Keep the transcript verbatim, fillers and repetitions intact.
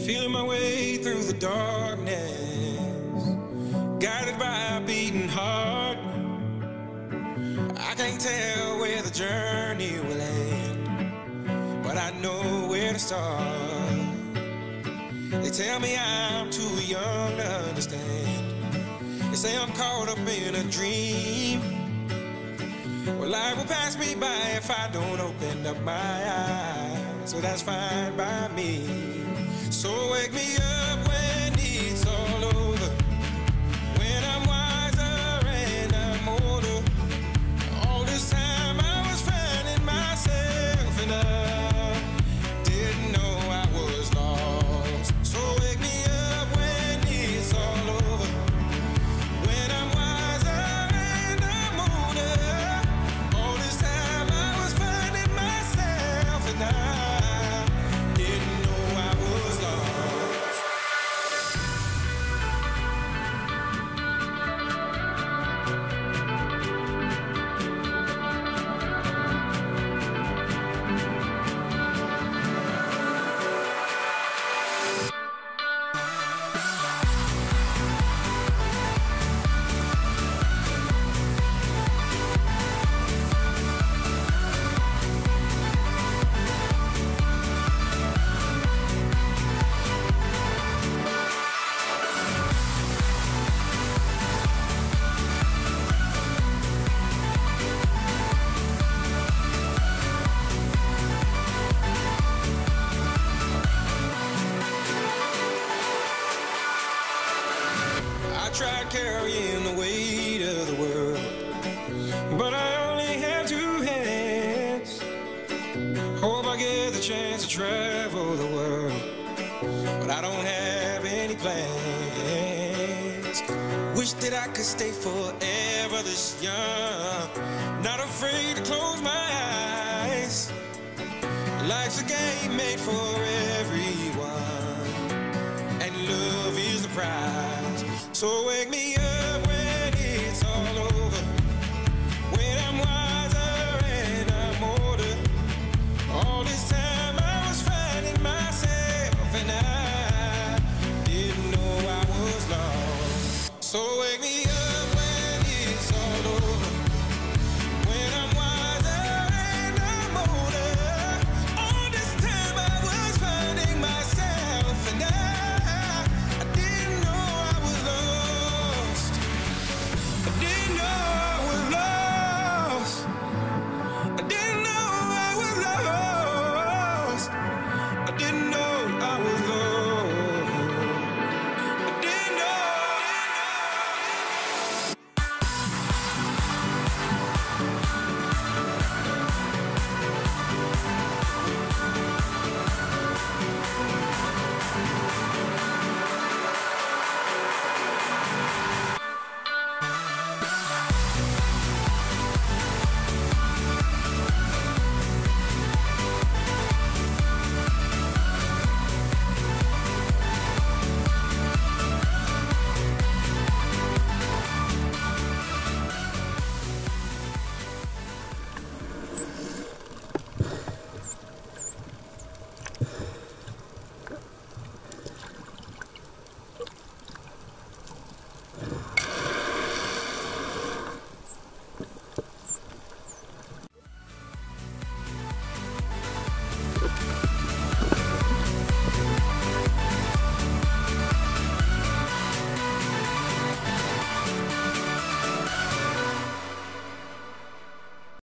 Feeling my way through the darkness, guided by a beating heart. I can't tell where the journey will end, but I know where to start. They tell me I'm too young to understand. They say I'm caught up in a dream. Well, life will pass me by if I don't open up my eyes, so that's fine by me. So wake me up when it's all over, when I'm wiser and I'm older. All this time I was finding myself and I didn't know I was lost. So wake me up when it's all over, when I'm wiser and I'm older. All this time I was finding myself and I didn't know I was lost. I tried carrying the weight of the world, but I only have two hands. Hope I get the chance to travel the world, but I don't have any plans. Wish that I could stay forever this young, not afraid to close my eyes. Life's a game made for everyone, and love is the prize. So wake me up